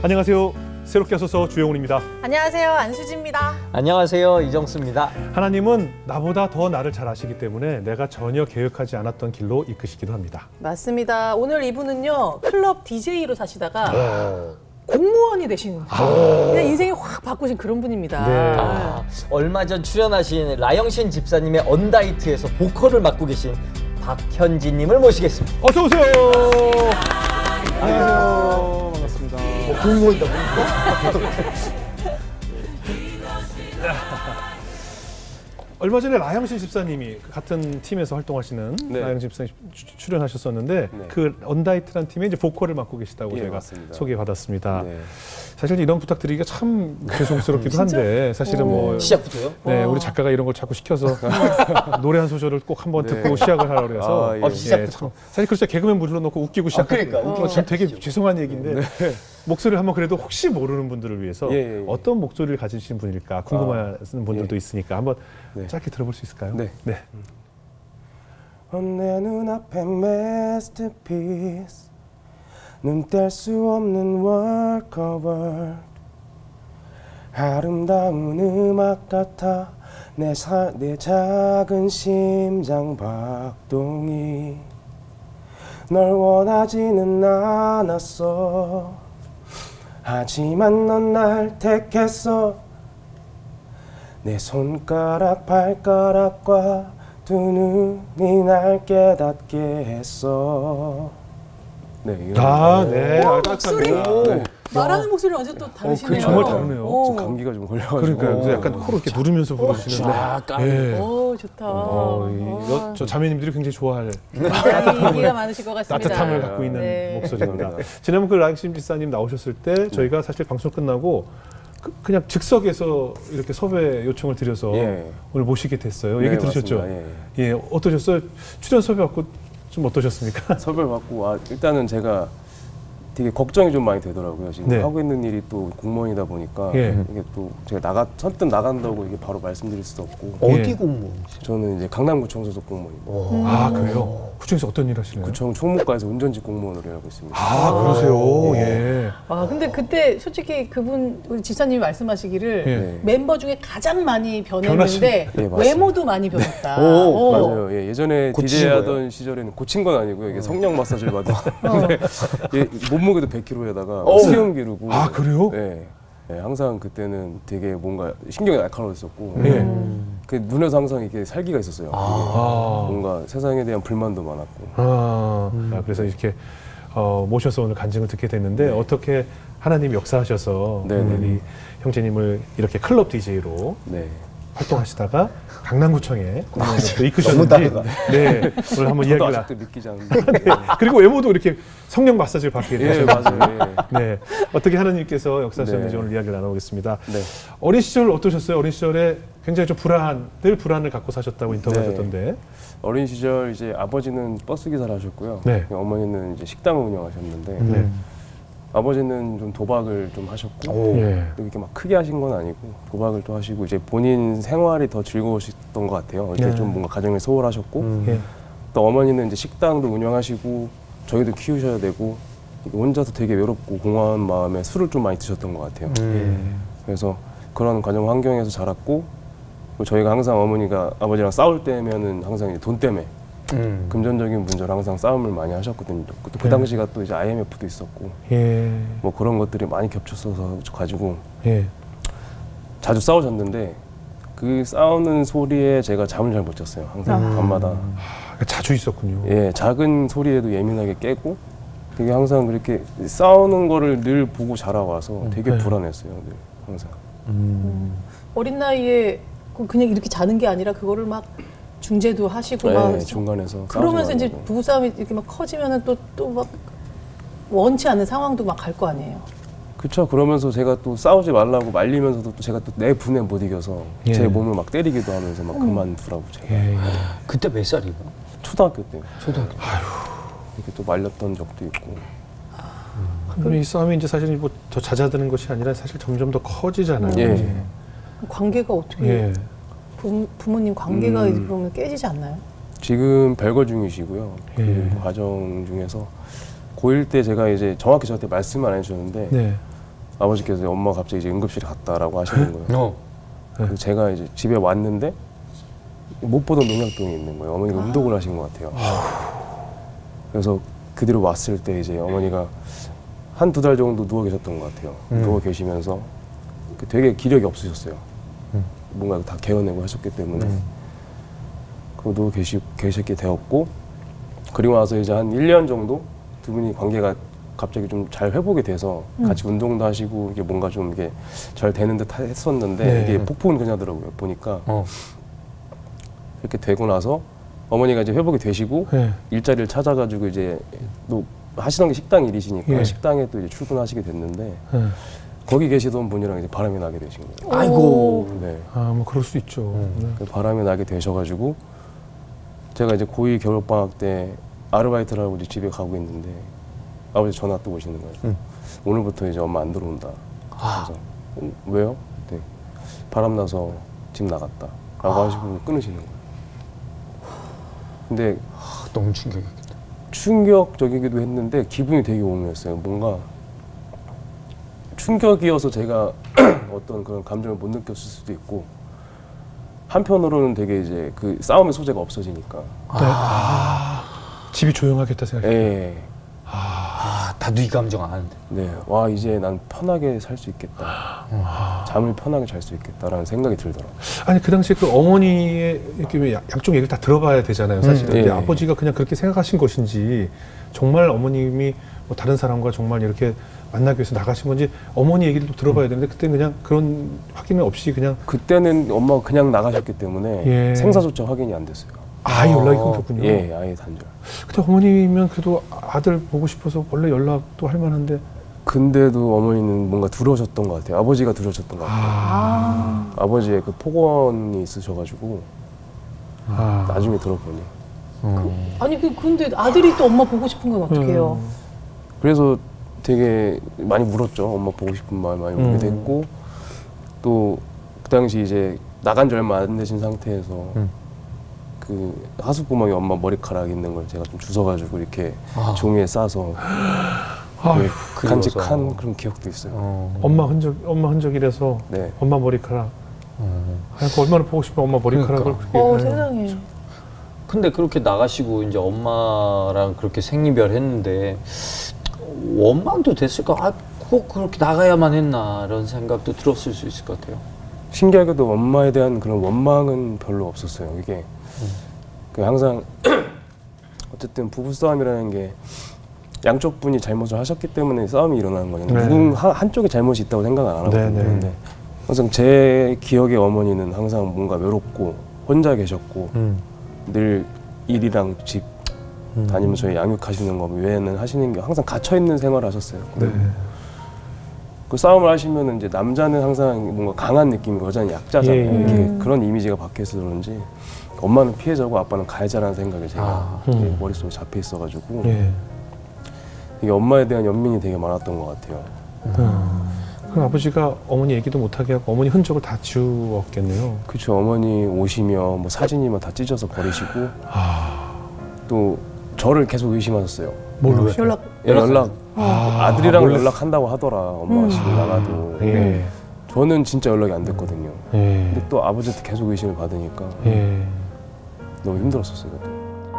안녕하세요. 새롭게 하소서 주영훈입니다. 안녕하세요. 안수지입니다. 안녕하세요. 이정수입니다. 하나님은 나보다 더 나를 잘 아시기 때문에 내가 전혀 계획하지 않았던 길로 이끄시기도 합니다. 맞습니다. 오늘 이분은요. 클럽 DJ로 사시다가 공무원이 되신 그냥 인생이 확 바꾸신 그런 분입니다. 네. 얼마 전 출연하신 라영신 집사님의 언다이트에서 보컬을 맡고 계신 박현진님을 모시겠습니다. 어서 오세요. 안녕하세요. 반갑습니다. 공무원이다. 얼마 전에 라영신 집사님이 같은 팀에서 활동하시는 라영신 집사님 출연하셨었는데 그 언다이트라는 팀에 이제 보컬을 맡고 계시다고 저희가 소개받았습니다. 사실 이런 부탁드리기가 참 죄송스럽기도 한데 사실은 뭐 시작부터요? 네, 우리 작가가 이런 걸 자꾸 시켜서 노래 한 소절을 꼭 한번 듣고 시작을 하라고 그래서 시작부터. 사실 그렇죠. 개그맨 불러놓고 웃기고 시작하는 그러니까 참 되게 죄송한 얘기인데 목소리를 한번 그래도 혹시 모르는 분들을 위해서 어떤 목소리를 가지신 분일까 궁금하신 분들도 있으니까 한번 짧게 들어볼 수 있을까요? 네. 내 눈앞에 masterpiece 눈 뗄 수 없는 work of art 아름다운 음악 같아 내 작은 심장 박동이 널 원하지는 않았어 하지만 넌 날 택했어 내 손가락 발가락과 두 눈이 날 깨닫게 했어. 네. 목소리. 말하는 목소리 완전 또 다르시네요. 정말 다르네요. 좀 감기가 좀 걸려가지고. 그러니까요. 약간 코로 이렇게 누르면서 부르시는데. 오, 좋다. 저 자매님들이 굉장히 좋아할 인기가 많으실 것 같습니다. 따뜻함을 갖고 있는 목소리입니다. 지난번 그 라영신 집사님 나오셨을 때 저희가 사실 방송 끝나고 그냥 즉석에서 이렇게 섭외 요청을 드려서 오늘 모시게 됐어요. 얘기 들으셨죠? 예, 어떠셨어요? 출연 섭외 받고 좀 어떠셨습니까? 섭외 받고 일단은 제가 되게 걱정이 좀 많이 되더라고요. 지금 하고 있는 일이 또 공무원이다 보니까 이게 또 제가 선뜻 나간다고 이게 바로 말씀드릴 수도 없고. 어디 공무원? 저는 이제 강남구청 소속 공무원입니다. 아 그래요? 구청에서 어떤 일 하시나요? 구청 총무과에서 운전직 공무원으로 일하고 있습니다. 아 그러세요? 예. 근데 그때 솔직히 그분 우리 집사님이 말씀하시기를 멤버 중에 가장 많이 변했는데 외모도 많이 변했다. 맞아요. 예전에 DJ 하던 시절에는 고친 건 아니고요. 이게 성형 마사지를 받았는데 몸무게도 100kg에다가 수염 기르고. 아 그래요? 네, 항상 그때는 되게 뭔가 신경이 날카로웠었고 그 눈에서 항상 이렇게 살기가 있었어요. 뭔가 세상에 대한 불만도 많았고. 그래서 이렇게 모셔서 오늘 간증을 듣게 됐는데 어떻게 하나님이 역사하셔서 우리 형제님을 이렇게 클럽 DJ로 활동하시다가 강남구청에 공무원으로 이끄셨는지 오늘 한번 이야기를 아직도 믿기지 않는데 그리고 외모도 이렇게 성형 마사지를 받게 되셨는지 맞아요. 어떻게 하나님께서 역사하셨는지 오늘 이야기를 나눠보겠습니다. 어린 시절 어떠셨어요? 어린 시절에 굉장히 좀 늘 불안을 갖고 사셨다고 인터뷰하셨던데. 어린 시절 이제 아버지는 버스 기사를 하셨고요. 어머니는 이제 식당을 운영하셨는데 아버지는 좀 도박을 좀 하셨고 이렇게 막 크게 하신 건 아니고 도박을 또 하시고 이제 본인 생활이 더 즐거우셨던 것 같아요. 이렇게 좀 뭔가 가정을 소홀하셨고 또 어머니는 이제 식당도 운영하시고 저희도 키우셔야 되고 혼자서 되게 외롭고 공허한 마음에 술을 좀 많이 드셨던 것 같아요. 그래서 그런 가정 환경에서 자랐고 저희가 항상 어머니가 아버지랑 싸울 때면은 항상 이제 돈 때문에 금전적인 문제로 항상 싸움을 많이 하셨거든요. 또 그 당시가 또 이제 IMF도 있었고 뭐 그런 것들이 많이 겹쳤어서 가지고 자주 싸우셨는데 그 싸우는 소리에 제가 잠을 잘 못 잤어요. 항상 밤마다. 자주 있었군요. 작은 소리에도 예민하게 깨고 되게 항상 그렇게 싸우는 거를 늘 보고 자라와서 되게 불안했어요. 늘 항상. 어린 나이에 그냥 이렇게 자는 게 아니라 그거를 막 중재도 하시고 막 중간에서 그러면서 이제 부부싸움이 이렇게 막 커지면은 또 막 원치 않는 상황도 막 갈 거 아니에요. 그렇죠. 그러면서 제가 또 싸우지 말라고 말리면서도 또 제가 또 내 분에 못 이겨서 제 몸을 막 때리기도 하면서 막 그만두라고 제가. 그때 몇 살이에요? 초등학교 때요. 초등학교. 이렇게 또 말렸던 적도 있고. 그럼 이 싸움이 이제 사실 뭐 더 잦아드는 것이 아니라 사실 점점 더 커지잖아요. 관계가 어떻게 부모님 관계가 그러면 깨지지 않나요? 지금 별거 중이시고요. 그 과정 중에서 고1 때 제가 이제 정확히 저한테 말씀을 안 해주셨는데 아버지께서 엄마가 갑자기 이제 응급실에 갔다라고 하시는 거예요. 그래서 제가 이제 집에 왔는데 못 보던 농약병이 있는 거예요. 어머니가 운동을 하신 것 같아요. 그래서 그 뒤로 왔을 때 이제 어머니가 한 두 달 정도 누워 계셨던 것 같아요. 누워 계시면서 되게 기력이 없으셨어요. 뭔가 다 개어내고 하셨기 때문에 그리고 누워 계셨게 되었고, 그리고 나서 이제 한 1년 정도 두 분이 관계가 갑자기 좀 잘 회복이 돼서 같이 운동도 하시고 이게 뭔가 좀 이게 잘 되는 듯 했었는데 이게 폭풍은 그냐더라고요. 보니까 이렇게 되고 나서 어머니가 이제 회복이 되시고 일자리를 찾아가지고 이제 또 하시던 게 식당 일이시니까 식당에 또 이제 출근하시게 됐는데 거기 계시던 분이랑 이제 바람이 나게 되신 거예요. 아이고. 네. 뭐 그럴 수 있죠. 바람이 나게 되셔가지고 제가 이제 고2 겨울방학 때 아르바이트를 하고 이제 집에 가고 있는데 아버지 전화 또 오시는 거예요. 오늘부터 이제 엄마 안 들어온다. 그래서 왜요? 네. 바람 나서 집 나갔다. 라고 하시고 끊으시는 거예요. 근데 너무 충격이겠다. 충격적이기도 했는데 기분이 되게 오묘했어요. 뭔가 충격이어서 제가 어떤 그런 감정을 못 느꼈을 수도 있고, 한편으로는 되게 이제 그 싸움의 소재가 없어지니까. 집이 조용하겠다 생각해요. 네. 다도 이 감정 아는데. 네. 와, 이제 난 편하게 살 수 있겠다. 잠을 편하게 잘 수 있겠다라는 생각이 들더라고요. 아니 그 당시에 그 어머니의 이렇게 양쪽 얘기를 다 들어봐야 되잖아요. 사실은. 근데 아버지가 그냥 그렇게 생각하신 것인지, 정말 어머님이 뭐 다른 사람과 정말 이렇게 만나기 위해서 나가신 건지 어머니 얘기를 또 들어봐야 되는데, 그때는 그냥 그런 확인 없이 그냥. 그때는 엄마가 그냥 나가셨기 때문에 생사조차 확인이 안 됐어요. 아예 연락이 끊겼군요. 예, 아예 단절. 그때 어머니면 그래도 아들 보고 싶어서 원래 연락도 할 만한데. 근데도 어머니는 뭔가 두려우셨던 것 같아요. 아버지가 두려우셨던 것 같아요. 아버지의 그 폭언이 있으셔가지고 나중에 들어보니. 아니 근데 아들이 또 엄마 보고 싶은 건 어떻게 해요? 그래서 되게 많이 울었죠. 엄마 보고 싶은 마음 많이 울게 됐고, 또 그 당시 이제 나간 지 얼마 안 되신 상태에서 그 하수구멍에 엄마 머리카락 있는 걸 제가 좀 주워가지고 이렇게 종이에 싸서 간직한 그런 기억도 있어요. 엄마 흔적이라서. 네. 엄마 머리카락. 얼마나 보고 싶어 엄마 머리카락을. 그러니까. 세상에. 근데 그렇게 나가시고 이제 엄마랑 그렇게 생이별했는데 원망도 됐을까? 꼭 그렇게 나가야만 했나 이런 생각도 들었을 수 있을 것 같아요. 신기하게도 엄마에 대한 그런 원망은 별로 없었어요. 이게 그 항상 어쨌든 부부싸움이라는 게 양쪽 분이 잘못을 하셨기 때문에 싸움이 일어나는 거잖아요. 한쪽에 잘못이 있다고 생각 안 하거든요. 근데 항상 제 기억에 어머니는 항상 뭔가 외롭고 혼자 계셨고 늘 일이랑 집 다니면서 양육하시는 거 외에는 하시는 게 항상 갇혀있는 생활을 하셨어요. 그 싸움을 하시면 이제 남자는 항상 뭔가 강한 느낌이고 여자는 약자잖아요. 이렇게 그런 이미지가 박혀서 그런지 엄마는 피해자고 아빠는 가해자라는 생각이 제가 머릿속에 잡혀 있어가지고 이게 엄마에 대한 연민이 되게 많았던 것 같아요. 그럼 아버지가 어머니 얘기도 못하게 하고 어머니 흔적을 다 지웠겠네요. 그렇죠. 어머니 오시면 뭐 사진이면 다 찢어서 버리시고 또 저를 계속 의심하셨어요. 뭘로? 연락. 아들이랑 연락한다고 하더라. 엄마가 집을 나가도. 근데 저는 진짜 연락이 안 됐거든요. 근데 또 아버지한테 계속 의심을 받으니까 너무 힘들었었어요. 그때.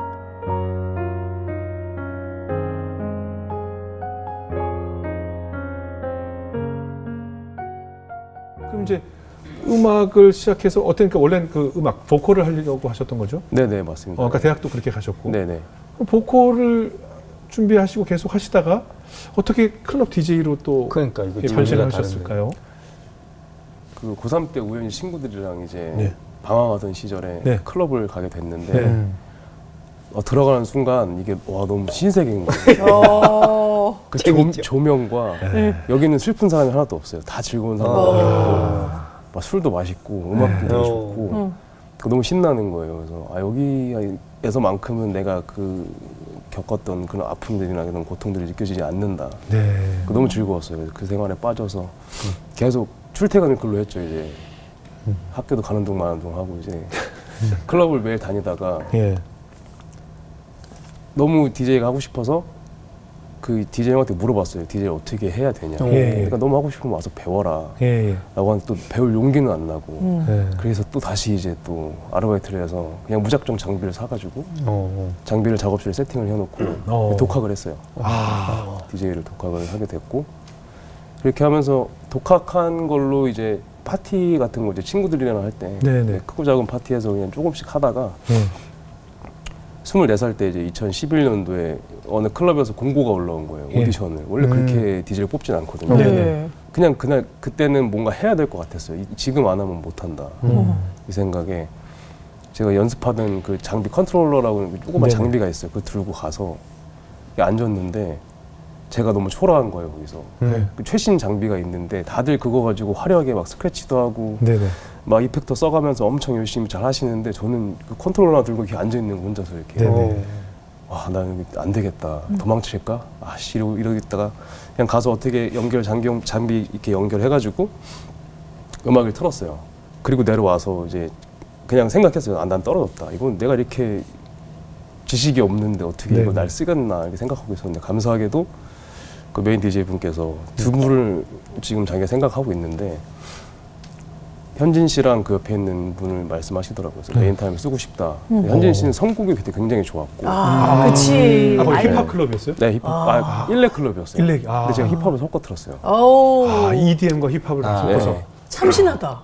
그럼 이제 음악을 시작해서 그러니까 원래는 그 음악 보컬을 하려고 하셨던 거죠? 네네 맞습니다. 그러니까 대학도 그렇게 가셨고. 네네. 보컬을 준비하시고 계속 하시다가 어떻게 클럽 DJ로 또 그러니까 이거 변신을 하셨을까요? 그 고3 때 우연히 친구들이랑 이제 방황하던 시절에 클럽을 가게 됐는데 들어가는 순간 이게 와 너무 신세계인 거예요. 그 조명과 여기는 슬픈 사람이 하나도 없어요. 다 즐거운 사람들이고 막 술도 맛있고 음악도 되게 좋고 너무 신나는 거예요. 그래서 여기에서만큼은 내가 그 겪었던 그런 아픔들이나 그런 고통들이 느껴지지 않는다. 너무 즐거웠어요. 그 생활에 빠져서 계속 출퇴근을 글로 했죠. 이제 학교도 가는 동 마는 동 하고 이제 클럽을 매일 다니다가 너무 DJ가 하고 싶어서 그 DJ 형한테 물어봤어요. DJ 어떻게 해야 되냐. 그러니까 너무 하고 싶으면 와서 배워라. 라고 하는데 또 배울 용기는 안 나고. 그래서 또 다시 이제 또 아르바이트를 해서 그냥 무작정 장비를 사가지고 장비를 작업실에 세팅을 해놓고 독학을 했어요. DJ를 독학을 하게 됐고 그렇게 하면서 독학한 걸로 이제 파티 같은 거 이제 친구들이랑 할 때 크고 작은 파티에서 그냥 조금씩 하다가 24살 때 이제 2011년도에 어느 클럽에서 공고가 올라온 거예요. 오디션을. 원래 그렇게 DJ를 뽑진 않거든요. 그냥 그때는 뭔가 해야 될 것 같았어요. 지금 안 하면 못 한다. 이 생각에 제가 연습하던 그 장비 컨트롤러라고 조그만 장비가 있어요. 그거 들고 가서 앉았는데 제가 너무 초라한 거예요, 거기서. 그 최신 장비가 있는데 다들 그거 가지고 화려하게 막 스크래치도 하고 막 이펙터 써가면서 엄청 열심히 잘 하시는데 저는 그 컨트롤러 들고 이렇게 앉아있는 거 혼자서 이렇게 와, 나 안 되겠다. 도망칠까? 아씨, 이러겠다가 그냥 가서 어떻게 장비 이렇게 연결해가지고 음악을 틀었어요. 그리고 내려와서 이제 그냥 생각했어요. 아, 난 떨어졌다. 이건 내가 이렇게 지식이 없는데 어떻게 이거 날 쓰겠나 이렇게 생각하고 있었는데 감사하게도 그 메인 DJ 분께서 두 분을 지금 자기가 생각하고 있는데 현진 씨랑 그 옆에 있는 분을 말씀하시더라고요. 그래서 메인 타임을 쓰고 싶다. 현진 씨는 선곡이 그때 굉장히 좋았고. 그치. 거기 힙합 클럽이었어요? 네, 힙합. 일렉 클럽이었어요. 일렉. 근데 제가 힙합을 섞어 틀었어요. EDM과 힙합을 섞어서. 참신하다.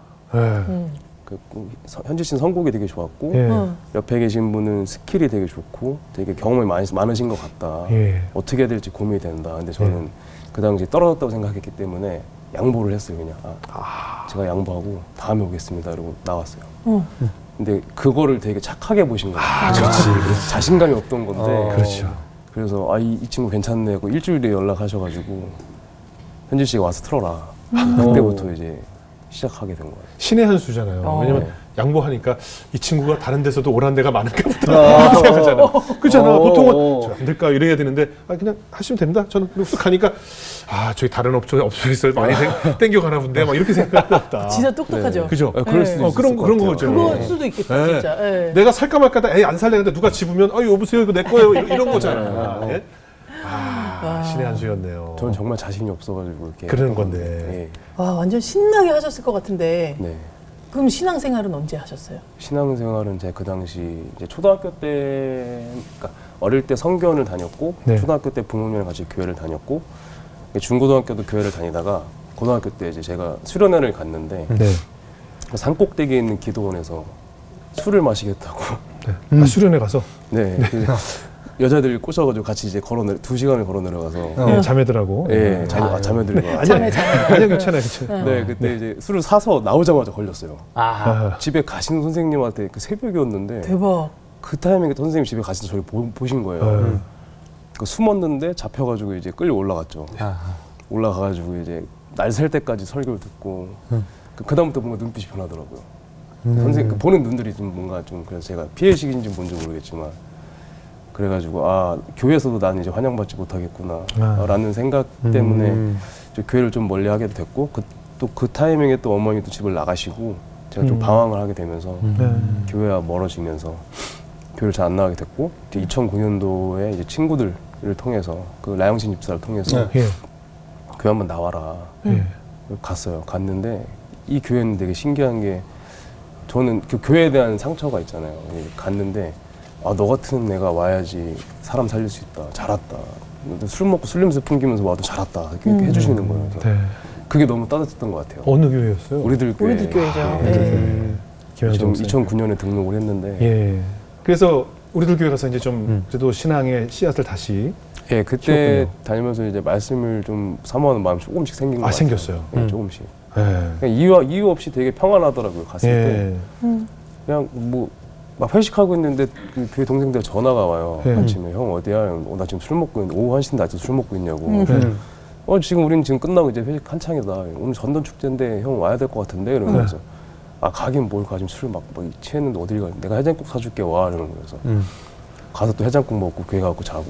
현진 씨는 선곡이 되게 좋았고 옆에 계신 분은 스킬이 되게 좋고 되게 경험이 많으신 것 같다. 어떻게 해야 될지 고민이 된다. 근데 저는 그 당시 떨어졌다고 생각했기 때문에 양보를 했어요. 그냥 제가 양보하고 다음에 오겠습니다. 이러고 나왔어요. 근데 그거를 되게 착하게 보신 거예요. 그래서 자신감이 없던 건데 그렇죠. 그래서 이 친구 괜찮네 하고 일주일 뒤에 연락하셔가지고 현진 씨가 와서 틀어라. 그때부터 이제 시작하게 된 거예요. 신의 한 수잖아요. 왜냐면 양보하니까 이 친구가 다른 데서도 오란 데가 많은가 보다 생각하잖아. 그렇잖아. 보통은 안 될까 이래야 되는데 그냥 하시면 됩니다. 저는 쑥 가니까 저희 다른 업소에서 많이 땡겨가나 본데 막 이렇게 생각했다. 진짜 똑똑하죠. 그죠? 그럴 수도 있을 그런 거죠. 그럴 수도 있겠다. 진짜. 내가 살까 말까 안 살려는데 누가 집으면 여보세요 이거 내 거예요 이런 거잖아요. 신의 한 수였네요. 저는 정말 자신이 없어가지고 이렇게 그러는 건데. 와, 완전 신나게 하셨을 것 같은데. 네. 그럼 신앙생활은 언제 하셨어요? 신앙생활은 제가 그 당시 이제 초등학교 때, 그러니까 어릴 때 성교원을 다녔고 초등학교 때 부모님이랑 같이 교회를 다녔고 중고등학교도 교회를 다니다가 고등학교 때 이제 제가 수련회를 갔는데 산꼭대기에 있는 기도원에서 술을 마시겠다고. 수련회 가서? 네. 여자들 꼬셔가지고 같이 이제 2시간을 걸어 내려가서 자매들하고 자매들과 아니요 괜찮아요. 네, 그때 이제 술을 사서 나오자마자 걸렸어요. 집에 가시는 선생님한테 그 새벽이었는데 대박. 그 타이밍에 선생님 집에 가시는 저를 보신 거예요. 숨었는데 잡혀가지고 이제 끌려 올라갔죠. 올라가가지고 이제 날 셀 때까지 설교를 듣고 그다음부터 뭔가 눈빛이 변하더라고요. 선생님 보는 눈들이 좀 뭔가 좀 그래서 제가 피해의식인지 뭔지 모르겠지만 그래가지고 교회에서도 나는 이제 환영받지 못하겠구나 라는 생각 때문에 교회를 좀 멀리하게 됐고 또 그 타이밍에 또 어머니도 집을 나가시고 제가 좀 방황을 하게 되면서 교회와 멀어지면서 교회를 잘 안 나가게 됐고 이제 2009년도에 이제 친구들을 통해서 그 라영신 집사를 통해서 교회 한번 나와라 갔어요. 갔는데 이 교회는 되게 신기한 게 저는 그 교회에 대한 상처가 있잖아요. 갔는데 너 같은 애가 와야지 사람 살릴 수 있다. 잘 왔다. 술 먹고 술 냄새 풍기면서 와도 잘 왔다. 이렇게 해주시는 거예요. 그게 너무 따뜻했던 것 같아요. 어느 교회였어요? 우리들 교회죠. 2009년에 등록을 했는데. 그래서 우리들 교회 가서 이제 좀 그래도 신앙의 씨앗을 다시. 그때 키웠군요. 다니면서 이제 말씀을 좀 사모하는 마음이 조금씩 생긴 것 같아요. 생겼어요. 조금씩. 그냥 이유 없이 되게 평안하더라고요. 갔을 때. 그냥 막 회식하고 있는데 그 교회 동생들 전화가 와요. 아침에 형 어디야? 나 지금 술 먹고 있는데 오후 1시인데 아직도 술 먹고 있냐고. 지금 우리는 지금 끝나고 이제 회식 한창이다. 오늘 전돈 축제인데 형 와야 될 것 같은데 이러면서 가긴 뭘 가 지금 술 막 취했는데 어딜 가? 내가 해장국 사줄게 와 이러는 거여서 가서 또 해장국 먹고 교회 가고 자고.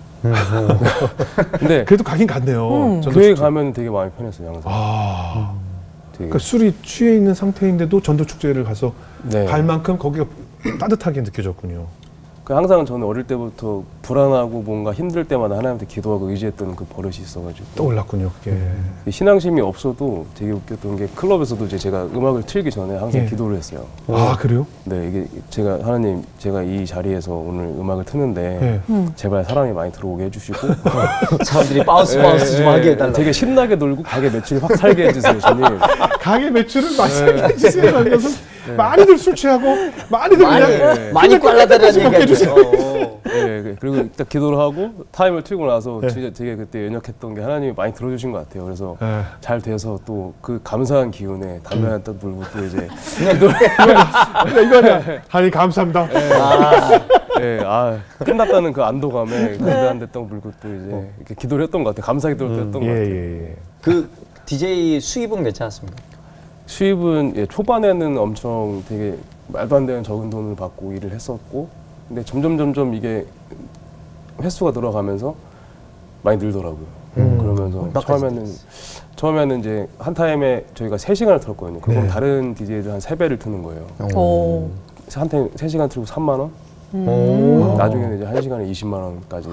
근데 그래도 가긴 갔네요. 교회 가면 되게 마음이 편했어요 항상. 그러니까 술이 취해 있는 상태인데도 전도 축제를 가서 갈 만큼 거기가 따뜻하게 느껴졌군요. 항상 저는 어릴 때부터 불안하고 뭔가 힘들 때마다 하나님한테 기도하고 의지했던 그 버릇이 있어가지고 떠올랐군요. 그게 신앙심이 없어도 되게 웃겼던 게 클럽에서도 이제 제가 음악을 틀기 전에 항상 기도를 했어요. 아 그래요? 네, 이게 제가 하나님 제가 이 자리에서 오늘 음악을 트는데 제발 사람이 많이 들어오게 해주시고 사람들이 바운스 좀 하게 해달라. 되게 신나게 놀고 가게 매출 확 살게 해주세요, 주님. 가게 매출을 막 살게 해주세요. 하면서 많이들 술 취하고 많이들 그냥 많이 빨라다라는 얘기죠. 네, 그리고 딱 기도를 하고 타임을 틀고 나서 진짜 되게 그때 연약했던 게 하나님이 많이 들어주신 것 같아요. 그래서 잘 돼서 또 그 감사한 기운에 담배 한 딱 물고 또 이제 이거냐? 하나님 감사합니다. 네, 끝났다는 그 안도감에 담배 한 대 딱 물고 또 이제 이렇게 기도를 했던 것 같아요. 감사 기도를 했던 것 같아요. 그 DJ 수입은 괜찮았습니까? 수입은 초반에는 엄청 되게 말도 안 되는 적은 돈을 받고 일을 했었고, 근데 점점 이게 횟수가 늘어가면서 많이 늘더라고요. 그러면서 처음에는 이제 한 타임에 저희가 3시간을 틀었거든요. 그럼 다른 DJ들 한 3배를 트는 거예요. 한 타임 3시간 틀고 3만 원? 나중에는 이제 1시간에 20만 원까지.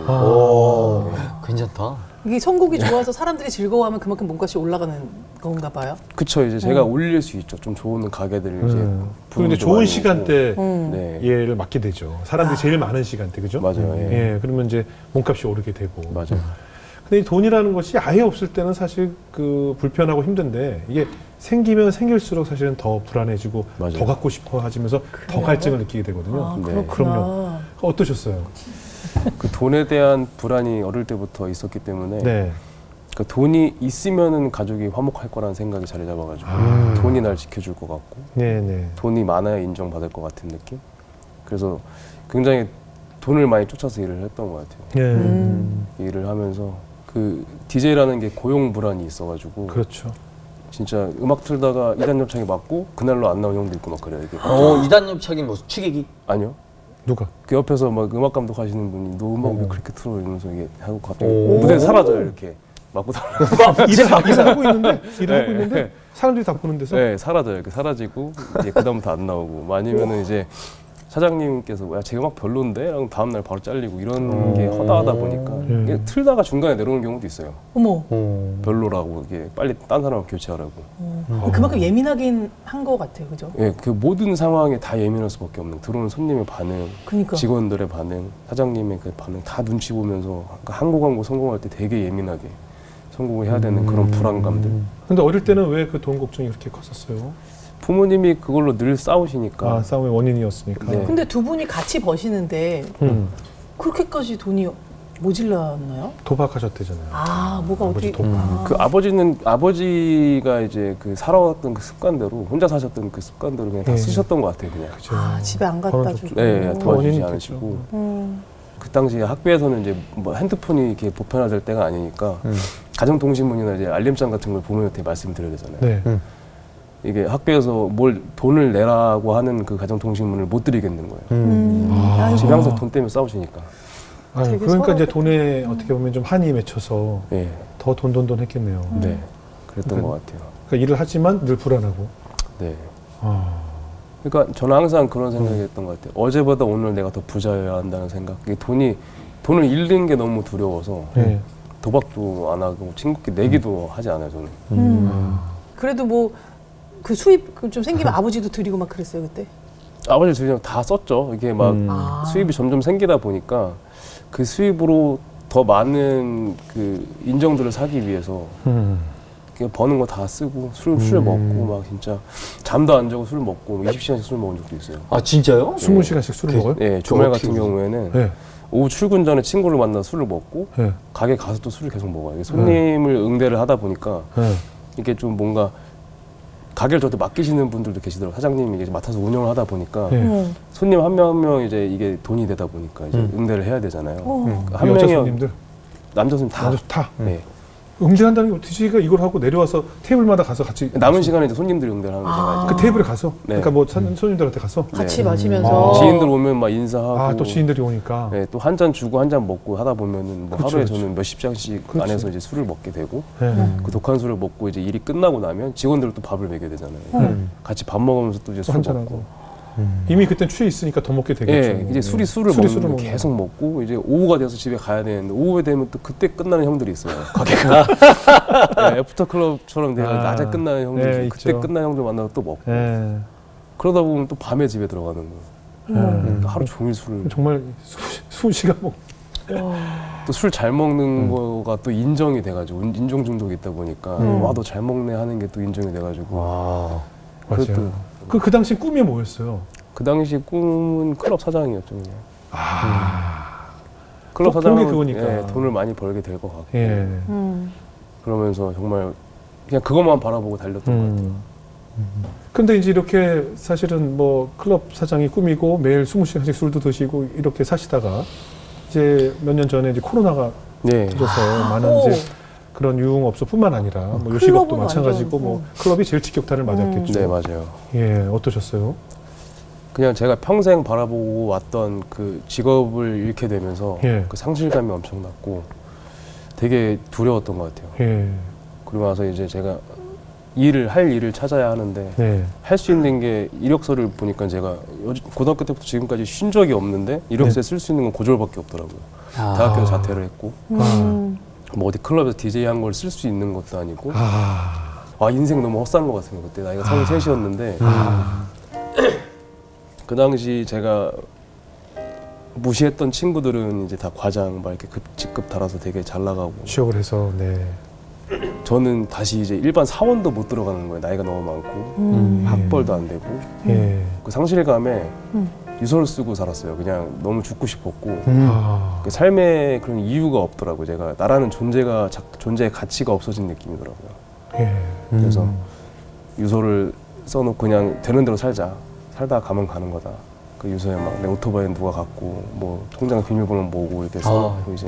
괜찮다. 이게 선곡이 좋아서 사람들이 즐거워하면 그만큼 몸값이 올라가는 건가 봐요. 그쵸. 이제 제가 올릴 수 있죠. 좀 좋은 가게들 이제. 그리고 이제 좋은 시간대 예를 맡게 되죠. 사람들이 제일 많은 시간대, 그죠? 맞아요. 예, 그러면 이제 몸값이 오르게 되고. 맞아요. 근데 이 돈이라는 것이 아예 없을 때는 사실 그 불편하고 힘든데 이게 생기면 생길수록 사실은 더 불안해지고 맞아요. 더 갖고 싶어 하면서 더 갈증을 느끼게 되거든요. 그럼요. 어떠셨어요? 그 돈에 대한 불안이 어릴 때부터 있었기 때문에 그 돈이 있으면은 가족이 화목할 거라는 생각이 자리 잡아가지고 돈이 날 지켜줄 것 같고 돈이 많아야 인정받을 것 같은 느낌. 그래서 굉장히 돈을 많이 쫓아서 일을 했던 것 같아요. 일을 하면서 그 DJ라는 게 고용 불안이 있어가지고 그렇죠. 진짜 음악 틀다가 2단 협착이 맞고 그날로 안 나온 형도 있고 막 그래요. 이게 2단 협착이 뭐 취객이? 아니요. 누가? 그 옆에서 막 음악 감독 하시는 분이 너 음악 왜 그렇게 틀어 이러면서 이게 하고 갑자기 무대에 사라져요. 이렇게 맞고 일을 하고 있는데 사람들이 다 보는 데서 사라져요. 이렇게 사라지고 이제 그다음부터 안 나오고 아니면은 이제 사장님께서 야, 제 음악 별론데? 라고 다음날 바로 잘리고 이런 게 허다하다 보니까 이게 틀다가 중간에 내려오는 경우도 있어요. 어머. 별로라고 이게 빨리 딴 사람을 교체하라고. 그만큼 예민하긴 한 것 같아요, 그죠? 예, 그 모든 상황에 다 예민할 수밖에 없는 들어오는 손님의 반응, 그러니까. 직원들의 반응, 사장님의 그 반응 다 눈치 보면서 한 곡 한 곡 성공할 때 되게 예민하게 성공을 해야 되는 그런 불안감들. 근데 어릴 때는 왜 그 돈 걱정이 그렇게 컸었어요? 부모님이 그걸로 늘 싸우시니까. 싸움의 원인이었으니까. 네. 근데 두 분이 같이 버시는데 그렇게까지 돈이 모질랐나요? 도박하셨대잖아요. 뭐가 어디? 그 아버지가 이제 그 살아왔던 그 습관대로 혼자 사셨던 그 습관대로 그냥 다 쓰셨던 것 같아요, 그냥. 그쵸. 집에 안 갖다 주고. 네, 도와주지 않으시고. 그 당시에 학교에서는 이제 뭐 핸드폰이 이렇게 보편화될 때가 아니니까 가정통신문이나 이제 알림장 같은 걸 보면 되게 말씀드려야 되잖아요. 이게 학교에서 뭘 돈을 내라고 하는 그 가정통신문을 못 드리겠는 거예요. 집에 항상 돈 때문에 싸우시니까. 그러니까 이제 돈에 어떻게 보면 좀 한이 맺혀서 더 돈 했겠네요. 네, 그랬던 것 같아요. 그러니까 일을 하지만 늘 불안하고. 네. 그러니까 저는 항상 그런 생각했던 것 같아요. 어제보다 오늘 내가 더 부자여야 한다는 생각. 이게 돈을 잃는 게 너무 두려워서 도박도 안 하고 친구끼리 내기도 하지 않아요, 저는. 그래도 뭐 그 수입 좀 생기면 아버지도 드리고 막 그랬어요, 그때? 아버지 드리면 다 썼죠. 이게 막 수입이 점점 생기다 보니까 그 수입으로 더 많은 그 인정들을 사기 위해서 버는 거 다 쓰고 술 먹고 막 진짜 잠도 안 자고 술 먹고 20시간씩 술 먹은 적도 있어요. 아 진짜요? 20시간씩 술을 먹어요? 네, 주말 같은 경우에는 오후 출근 전에 친구를 만나 술을 먹고 가게 가서 또 술을 계속 먹어요. 손님을 응대를 하다 보니까 이게 좀 뭔가 가게를 저한테 맡기시는 분들도 계시더라고요. 사장님이 이제 맡아서 운영을 하다 보니까 손님 한 명 한 명 이제 이게 돈이 되다 보니까 이제 응대를 해야 되잖아요. 한 여자 명이 손님들? 남자 손님 다. 네. 응대한다는 게 DJ가 이걸 하고 내려와서 테이블마다 가서 같이 남은 시간에 이제 손님들이 응대를 하는 거죠. 그 테이블에 가서? 그러니까 뭐 손님들한테 가서? 같이 마시면서 지인들 오면 막 인사하고 또 지인들이 오니까 네, 또 한 잔 주고 한 잔 먹고 하다 보면은 뭐 하루에 저는 몇십 잔씩 안에서 이제 술을 먹게 되고 그 독한 술을 먹고 이제 일이 끝나고 나면 직원들 또 밥을 먹여야 되잖아요. 같이 밥 먹으면서 또 이제 술 먹고 이미 그때 취해 있으니까 더 먹게 되겠죠. 예, 이제 술을 계속 먹고 이제 오후가 돼서 집에 가야 되는데 오후에 되면 또 그때 끝나는 형들이 있어요. 가게가 예, 애프터 클럽처럼 되면 낮에 끝나는 형들, 그때 있죠. 끝나는 형들 만나서 또 먹고 그러다 보면 또 밤에 집에 들어가는 거예요. 하루 종일 술을 정말 20시간 먹. 또 술 잘 먹는 거가 또 인정이 돼가지고 인종 중독이 있다 보니까 와 너 잘 먹네 하는 게 또 인정이 돼가지고 맞아요. 그 당시 꿈이 뭐였어요? 그 당시 꿈은 클럽 사장이었죠. 그냥. 클럽 사장은 그거니까. 예, 돈을 많이 벌게 될 것 같고 그러면서 정말 그냥 그것만 바라보고 달렸던 것 같아요. 근데 이제 이렇게 사실은 뭐 클럽 사장이 꿈이고 매일 20시간씩 술도 드시고 이렇게 사시다가 이제 몇 년 전에 이제 코로나가 터져서 많은 이제 그런 유흥업소뿐만 아니라 뭐 요식업도 마찬가지고 뭐 클럽이 제일 직격탄을 맞았겠죠. 네, 맞아요. 예, 어떠셨어요? 그냥 제가 평생 바라보고 왔던 그 직업을 잃게 되면서 그 상실감이 엄청났고 되게 두려웠던 것 같아요. 그리고 나서 이제 제가 할 일을 찾아야 하는데 할 수 있는 게 이력서를 보니까 제가 고등학교 때부터 지금까지 쉰 적이 없는데 이력서에 쓸 수 있는 건 고졸밖에 없더라고요. 대학교 자퇴를 했고 뭐 어디 클럽에서 DJ 한 걸 쓸 수 있는 것도 아니고 인생 너무 헛산 것 같은 거. 그때 나이가 33이었는데 그 당시 제가 무시했던 친구들은 이제 다 과장 막 이렇게 직급 달아서 되게 잘 나가고 취업을 해서 저는 다시 이제 일반 사원도 못 들어가는 거예요. 나이가 너무 많고 학벌도 안 되고 그 상실감에 유서를 쓰고 살았어요. 그냥 너무 죽고 싶었고 그 삶에 그런 이유가 없더라고요. 제가 나라는 존재의 가치가 없어진 느낌이더라고요. 그래서 유서를 써놓고 그냥 되는 대로 살자. 살다 가면 가는 거다. 그 유서에 막 내 오토바이는 누가 갖고 뭐 통장 비밀번호 뭐고 이렇게 써놓고 이제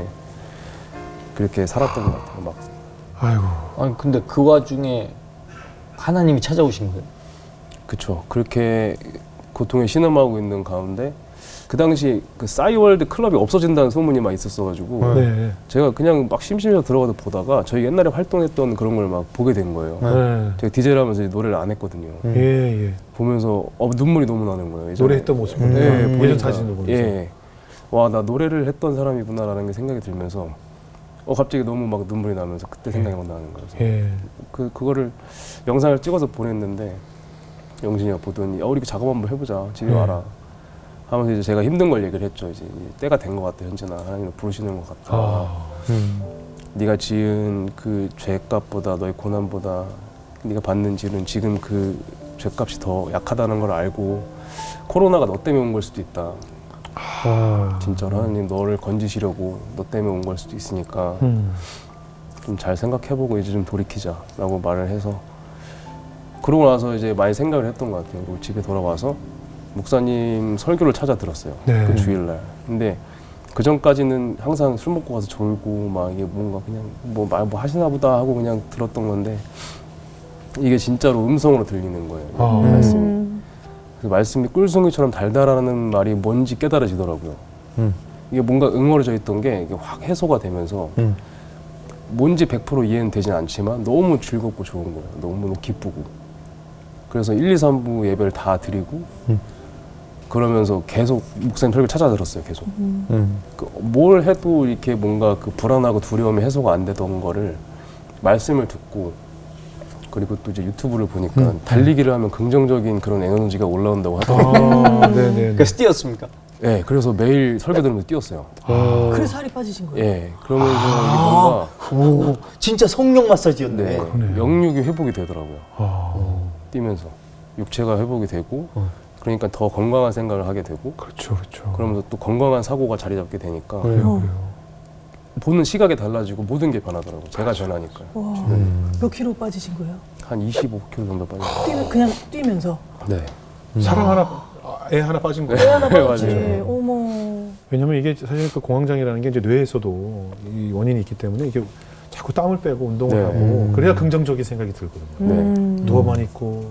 그렇게 살았던 것 같아요. 막. 아이고. 아니 근데 그 와중에 하나님이 찾아오신 거예요? 그쵸. 그렇게 고통에 신음하고 있는 가운데 그 당시 그 싸이월드 클럽이 없어진다는 소문이 막 있었어가지고 제가 그냥 막 심심해서 들어가서 보다가 저희 옛날에 활동했던 그런 걸 막 보게 된 거예요. 제가 DJ를 하면서 노래를 안 했거든요. 보면서 눈물이 너무 나는 거예요. 예전에. 노래했던 모습 보니까 예전 사진을 보면서 와, 나 노래를 했던 사람이구나라는 게 생각이 들면서 갑자기 너무 막 눈물이 나면서 그때 생각이 막 나는 거예요. 그거를 영상을 찍어서 보냈는데 영진이가 보더니 우리 작업 한번 해보자. 집에 와라. 하면서 이제 제가 힘든 걸 얘기를 했죠. 이제 때가 된 것 같다, 현진아. 하나님은 부르시는 것 같다. 네가 지은 그 죄값보다 너의 고난보다 네가 받는 질은 지금 그 죄값이 더 약하다는 걸 알고 코로나가 너 때문에 온 걸 수도 있다. 진짜로 하나님 너를 건지시려고 너 때문에 온 걸 수도 있으니까 좀 잘 생각해보고 이제 좀 돌이키자라고 말을 해서 그러고 나서 이제 많이 생각을 했던 것 같아요. 그리고 집에 돌아와서 목사님 설교를 찾아 들었어요. 그 주일날. 근데 그 전까지는 항상 술 먹고 가서 졸고 막 이게 뭔가 그냥 뭐 하시나 보다 하고 그냥 들었던 건데 이게 진짜로 음성으로 들리는 거예요. 말씀이. 그 말씀이 꿀송이처럼 달달하는 말이 뭔지 깨달아지더라고요. 이게 뭔가 응어려져 있던 게 이게 확 해소가 되면서 뭔지 100% 이해는 되진 않지만 너무 즐겁고 좋은 거예요. 너무 기쁘고. 그래서 1, 2, 3부 예배를 다 드리고 그러면서 계속 목사님 설교 찾아 들었어요. 계속. 뭘 해도 이렇게 뭔가 그 불안하고 두려움이 해소가 안 되던 거를 말씀을 듣고 그리고 또 이제 유튜브를 보니까 달리기를 하면 긍정적인 그런 에너지가 올라온다고 하더라고요. 그래서 뛰었습니까? 네, 그래서 매일 설교 들으면서 뛰었어요. 그래서 살이 빠지신 거예요? 네, 그러면서 이게 뭔가 진짜 성령 마사지였네. 영육이 회복이 되더라고요. 뛰면서 육체가 회복이 되고 그러니까 더 건강한 생각을 하게 되고 그렇죠. 그러면서 또 건강한 사고가 자리 잡게 되니까 그래요. 보는 시각이 달라지고 모든 게 변하더라고요. 제가 변하니까요. 몇 킬로 빠지신 거예요? 한 25kg 정도 빠졌어요. 그냥 뛰면서? 네. 애 하나 빠진 거예요. 애 하나 빠졌지. 어머. 왜냐면 이게 사실 그 공황장애라는 게 이제 뇌에서도 이 원인이 있기 때문에 이게 자꾸 땀을 빼고 운동을 하고 그래야 긍정적인 생각이 들거든요. 누워만 있고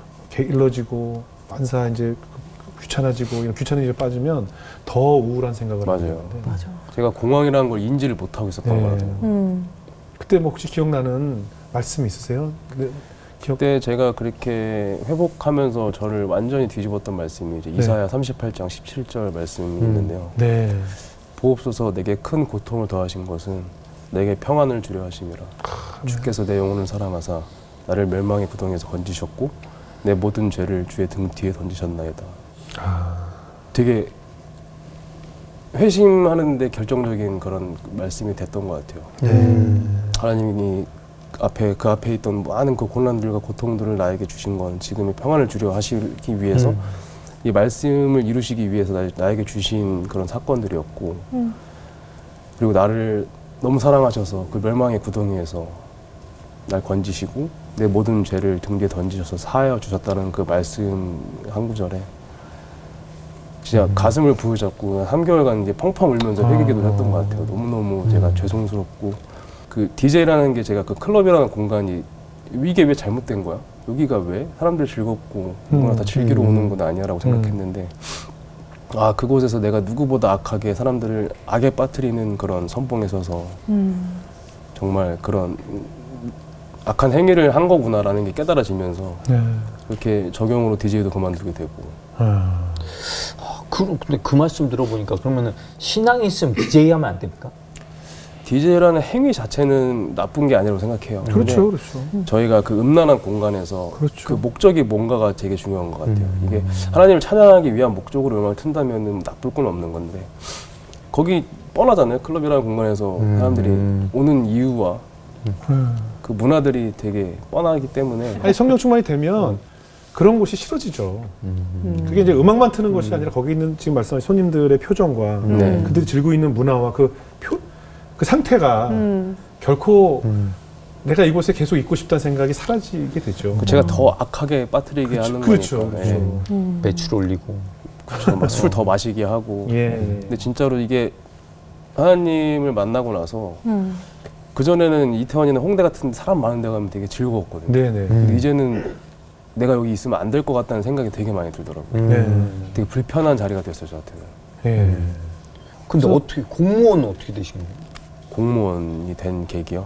일러지고 반사 이제 귀찮아지고 이런 귀찮은 일에 빠지면 더 우울한 생각을 하게 되는데 맞아. 제가 공황이라는 걸 인지를 못하고 있었던 것 같아요. 그때 뭐 혹시 기억나는 말씀 있으세요? 그때 제가 그렇게 회복하면서 저를 완전히 뒤집었던 말씀이 이제 이사야 38장 17절 말씀이 있는데요. 보옵소서 내게 큰 고통을 더하신 것은 내게 평안을 주려 하심이라. 주께서 내 영혼을 사랑하사 나를 멸망의 구덩이에서 건지셨고 내 모든 죄를 주의 등 뒤에 던지셨나이다. 되게 회심하는데 결정적인 그런 말씀이 됐던 것 같아요. 하나님이 그 앞에 있던 많은 그 고난들과 고통들을 나에게 주신 건 지금의 평안을 주려 하시기 위해서 이 말씀을 이루시기 위해서 나에게 주신 그런 사건들이었고 그리고 나를 너무 사랑하셔서 그 멸망의 구덩이에서 날 건지시고 내 모든 죄를 등 뒤에 던지셔서 사하여 주셨다는 그 말씀 한 구절에 진짜 가슴을 부여잡고 3개월간 이제 펑펑 울면서 회개기도 했던 것 같아요. 너무너무 제가 죄송스럽고 그 DJ라는 게 제가 그 클럽이라는 공간이 이게 왜 잘못된 거야? 여기가 왜? 사람들 즐겁고 누구나 다 즐기러 오는 건 아니야라고 생각했는데 아 그곳에서 내가 누구보다 악하게 사람들을 악에 빠뜨리는 그런 선봉에 서서 정말 그런 악한 행위를 한 거구나라는 게 깨달아지면서 그렇게 적용으로 DJ도 그만두게 되고 근데 그 말씀 들어보니까 그러면은 신앙이 있으면 DJ 하면 안 됩니까? DJ라는 행위 자체는 나쁜 게 아니라고 생각해요. 그렇죠, 그렇죠. 저희가 그 음란한 공간에서 그 목적이 뭔가가 되게 중요한 것 같아요. 이게 하나님을 찬양하기 위한 목적으로 음악을 튼다면은 나쁠 건 없는 건데 거기 뻔하잖아요. 클럽이라는 공간에서 사람들이 오는 이유와 그 문화들이 되게 뻔하기 때문에 아니 성령 충만이 되면 그런 곳이 싫어지죠. 그게 이제 음악만 트는 것이 아니라 거기 있는 지금 말씀하신 손님들의 표정과 그들이 즐기고 있는 문화와 그 상태가 결코 내가 이곳에 계속 있고 싶다는 생각이 사라지게 되죠. 제가 더 악하게 빠뜨리게 하는 거니까. 그렇죠. 매출 올리고 술 더 마시게 하고. 근데 진짜로 이게 하나님을 만나고 나서 그전에는 이태원이나 홍대 같은 데 사람 많은 데 가면 되게 즐거웠거든요. 근데 이제는 내가 여기 있으면 안 될 것 같다는 생각이 되게 많이 들더라고요. 되게 불편한 자리가 됐어요, 저한테는. 근데 어떻게 공무원은 어떻게 되신 거예요? 공무원이 된 계기요?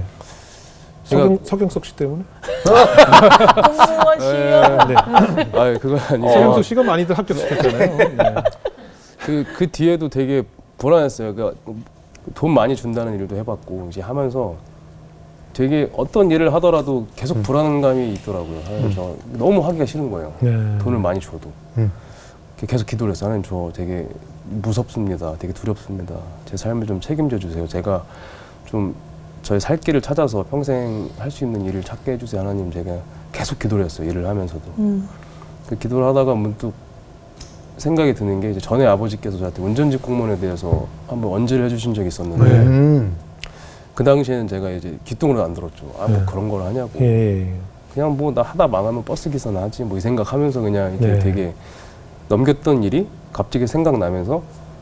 서경석 씨 때문에? 공무원 씨요? 아, 그건 아니고. 서경석 씨가 많이들 합격시켰잖아요. 그 뒤에도 되게 불안했어요. 그러니까 돈 많이 준다는 일도 해봤고 이제 하면서 되게 어떤 일을 하더라도 계속 불안감이 있더라고요. 저 너무 하기가 싫은 거예요. 돈을 많이 줘도. 계속 기도를 했어요. 하나님 저 되게 무섭습니다. 되게 두렵습니다. 제 삶을 좀 책임져 주세요. 제가 좀 저의 살 길을 찾아서 평생 할 수 있는 일을 찾게 해주세요. 하나님 제가 계속 기도를 했어요. 일을 하면서도. 그 기도를 하다가 문득 생각이 드는 게 이제 전에 아버지께서 저한테 운전직 공무원에 대해서 한번 언지를 해주신 적이 있었는데 그 당시에는 제가 이제 귀뚱으로 안 들었죠. 아 뭐 그런 걸 하냐고. 그냥 뭐 나 하다 망하면 버스 기사나 하지 뭐 이 생각하면서 그냥 이렇게 되게 넘겼던 일이 갑자기 생각나면서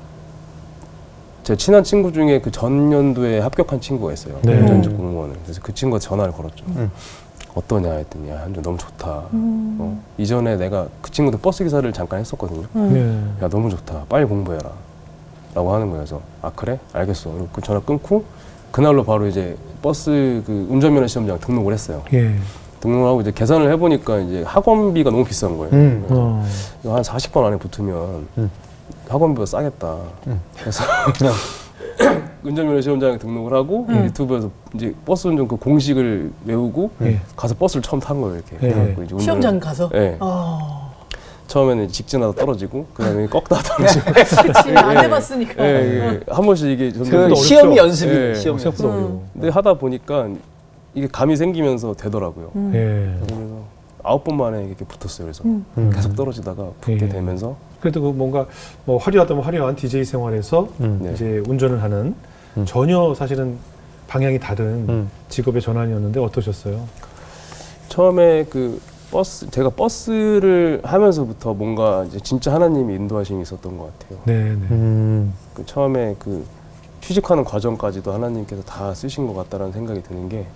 제 친한 친구 중에 그 전년도에 합격한 친구가 있어요. 운전직 공무원을. 그래서 그 친구가 전화를 걸었죠. 어떠냐 했더니 야, 너무 좋다. 이전에 내가 그 친구도 버스 기사를 잠깐 했었거든요. 야 너무 좋다. 빨리 공부해라. 라고 하는 거예요. 그래서 아 그래? 알겠어. 그리고 그 전화 끊고 그날로 바로 이제 버스 그 운전면허 시험장 등록을 했어요. 등록을 하고 이제 계산을 해보니까 이제 학원비가 너무 비싼 거예요. 한 40번 안에 붙으면 학원비가 싸겠다. 그래서 운전면허 시험장에 등록을 하고 유튜브에서 이제 버스 운전 그 공식을 외우고 가서 버스를 처음 탄 거예요. 이렇게 이제 시험장 가서. 처음에는 직진하다 떨어지고 그다음에 꺾다 떨어지고. 그치, 안 해봤으니까. 한 번씩 이게 그 시험이 연습이 시험이 생각보다 어려워. 근데 하다 보니까 이게 감이 생기면서 되더라고요. 그래서 9번 만에 이렇게 붙었어요. 그래서 계속 떨어지다가 붙게 되면서 그래도 그 뭔가 뭐 화려하다면 화려한 DJ 생활에서 이제 운전을 하는 전혀 사실은 방향이 다른 직업의 전환이었는데 어떠셨어요? 처음에 그 제가 버스를 하면서부터 뭔가 이제 진짜 하나님이 인도하심이 있었던 것 같아요. 그 처음에 그 취직하는 과정까지도 하나님께서 다 쓰신 것 같다라는 생각이 드는 게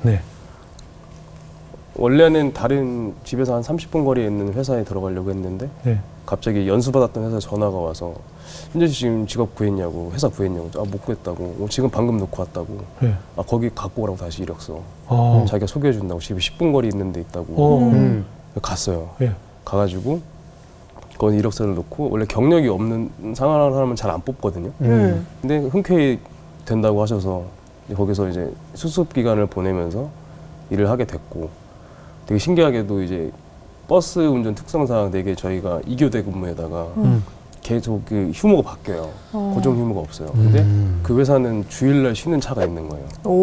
원래는 다른 집에서 한 30분 거리에 있는 회사에 들어가려고 했는데 갑자기 연수받았던 회사에 전화가 와서 현재 지금 직업 구했냐고, 회사 구했냐고. 아, 못 구했다고. 지금 방금 놓고 왔다고. 네. 아, 거기 갖고 오라고 다시 이력서. 자기가 소개해준다고. 집에 10분 거리 있는 데 있다고. 갔어요. 네. 가가지고 거기 이력서를 놓고, 원래 경력이 없는 상황을 하면 잘 안 뽑거든요. 근데 흔쾌히 된다고 하셔서 거기서 이제 수습 기간을 보내면서 일을 하게 됐고, 되게 신기하게도 이제 버스 운전 특성상 되게 저희가 2교대 근무에다가 계속 그 휴무가 바뀌어요. 고정 휴무가 없어요. 근데 그 회사는 주일날 쉬는 차가 있는 거예요.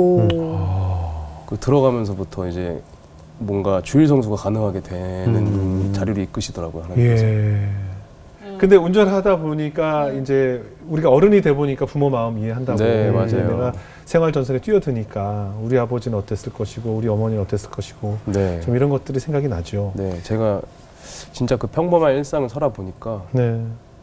그 들어가면서부터 이제 뭔가 주일 성수가 가능하게 되는 자리를 이끄시더라고요. 하나님께서. 예. 근데 운전하다 보니까 이제 우리가 어른이 돼 보니까 부모 마음 이해한다고. 네, 맞아요. 내가 생활 전선에 뛰어드니까 우리 아버지는 어땠을 것이고 우리 어머니는 어땠을 것이고 네. 좀 이런 것들이 생각이 나죠. 네, 제가 진짜 그 평범한 일상을 살아보니까 네.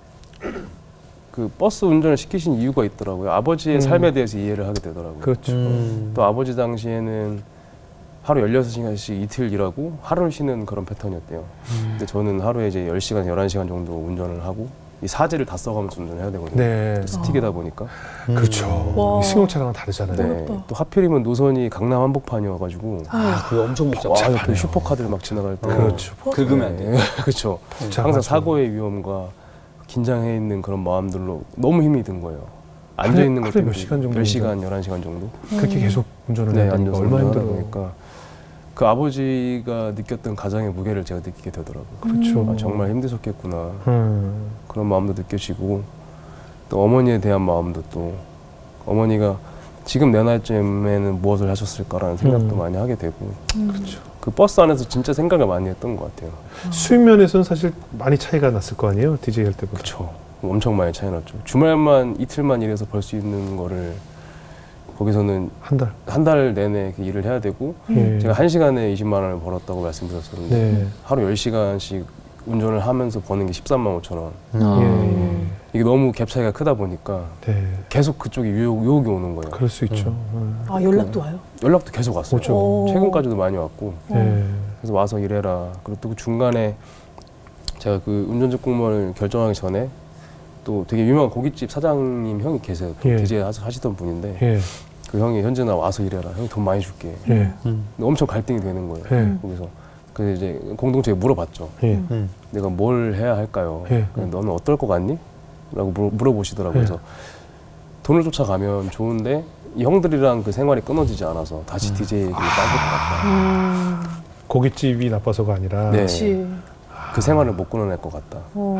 그 버스 운전을 시키신 이유가 있더라고요. 아버지의 삶에 대해서 이해를 하게 되더라고요. 그렇죠. 또 아버지 당시에는 하루 16시간씩 이틀 일하고 하루를 쉬는 그런 패턴이었대요. 근데 저는 하루에 이제 10시간, 11시간 정도 운전을 하고 이 사제를 다 써가면서 운전을 해야 되거든요. 네. 스틱이다 보니까. 그렇죠. 승용차랑은 다르잖아요. 네. 또 하필이면 노선이 강남 한복판이어가지고 그게 엄청 복잡해요. 그 슈퍼카들 막 지나갈 때 그렇죠. 긁으면 안 돼요. 그렇죠. 항상 사고의 위험과 긴장해 있는 그런 마음들로 너무 힘이 든 거예요. 앉아 있는 것도 몇 시간 정도? 10시간, 11시간 정도? 그렇게 계속 운전을 해야 되니까 얼마나 힘들어요. 그 아버지가 느꼈던 가장의 무게를 제가 느끼게 되더라고요. 그렇죠. 아, 정말 힘드셨겠구나. 그런 마음도 느껴지고, 또 어머니에 대한 마음도 또 어머니가 지금 내 나이쯤에는 무엇을 하셨을까라는 생각도 많이 하게 되고. 그렇죠. 그 버스 안에서 진짜 생각을 많이 했던 것 같아요. 수입면에서는 사실 많이 차이가 났을 거 아니에요? DJ 할 때보다. 그렇죠. 엄청 많이 차이 났죠. 주말만 이틀만 일해서 벌 수 있는 거를 거기서는 한 달 내내 그 일을 해야 되고 제가 1시간에 20만 원을 벌었다고 말씀드렸었는데 하루 10시간씩 운전을 하면서 버는 게 13만 5천 원. 이게 너무 갭 차이가 크다 보니까 계속 그쪽에 유혹이 오는 거예요. 그럴 수 있죠. 아, 연락도 와요? 연락도 계속 왔어요. 최근까지도 많이 왔고. 그래서 와서 일해라. 그리고 또 그 중간에 제가 그 운전직 공무원을 결정하기 전에 또 되게 유명한 고깃집 사장님 형이 계세요. DJ 하시던 분인데 그 형이 현진아 와서 일해라. 형이 돈 많이 줄게. 근데 엄청 갈등이 되는 거예요. 거기서 그래서 이제 공동체에 물어봤죠. 내가 뭘 해야 할까요? 너는 어떨 것 같니? 라고 물어보시더라고요. 그래서 돈을 쫓아가면 좋은데 이 형들이랑 그 생활이 끊어지지 않아서 다시 DJ 얘기를 빠질 것 같다. 고깃집이 나빠서가 아니라 네. 그 생활을 못 끊어낼 것 같다.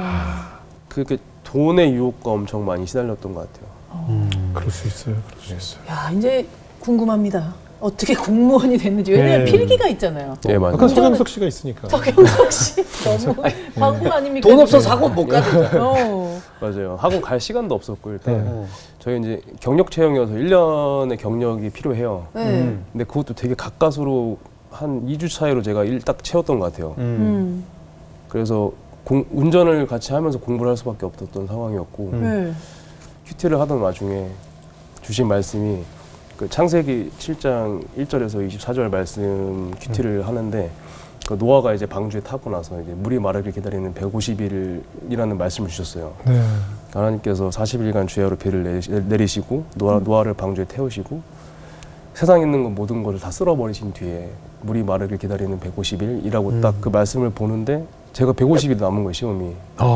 그렇게 돈의 유혹과 엄청 많이 시달렸던 것 같아요. 그럴 수 있어요. 그럴 수 있어요. 야, 이제 궁금합니다. 어떻게 공무원이 됐는지. 왜냐면 필기가 있잖아요. 네, 맞아요. 아까 서경석 씨가 있으니까. 서경석 씨 너무 광고 아닙니까? 돈 없어서 학원 못 가죠. 맞아요. 학원 갈 시간도 없었고 일단 저희 이제 경력 채용이어서 1년의 경력이 필요해요. 근데 그것도 되게 가까스로 한 2주 차이로 제가 일 딱 채웠던 것 같아요. 그래서 운전을 같이 하면서 공부를 할 수밖에 없었던 상황이었고 큐티를 하던 와중에 주신 말씀이 그 창세기 7장 1절에서 24절 말씀 큐티를 하는데 그 노아가 이제 방주에 타고 나서 이제 물이 마르길 기다리는 150일이라는 말씀을 주셨어요. 하나님께서 40일간 주야로 비를 내리시고 노아를 방주에 태우시고 세상에 있는 모든 것을 다 쓸어버리신 뒤에 물이 마르길 기다리는 150일이라고 딱 그 말씀을 보는데 제가 150일 남은 거예요, 시험이.